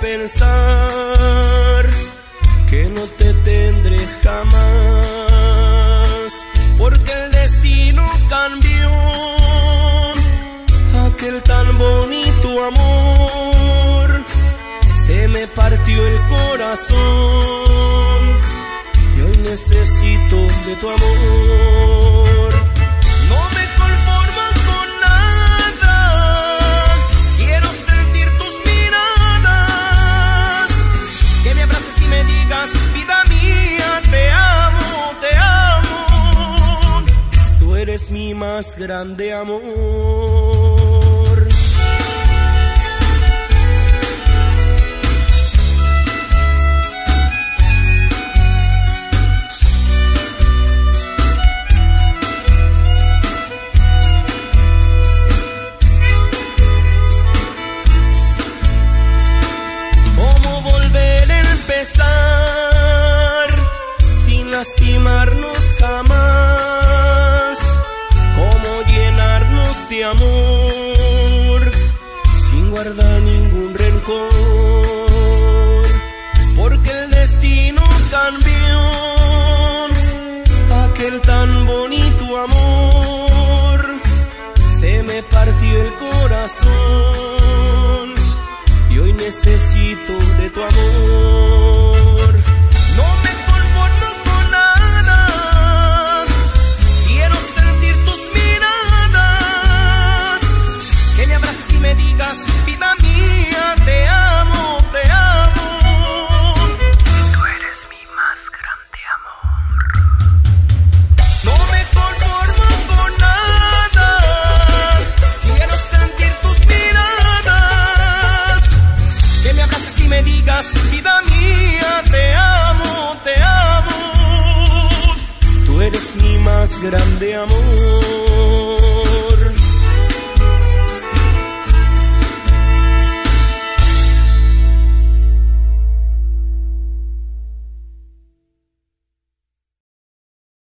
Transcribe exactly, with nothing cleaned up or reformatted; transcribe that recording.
pensar que no te tendré jamás, porque el destino cambió aquel tan bonito amor. Se me partió el corazón y hoy necesito de tu amor. No me conformo con nada, quiero sentir tus miradas, que me abraces y me digas, vida mía, te amo, te amo. Tú eres mi más grande amor.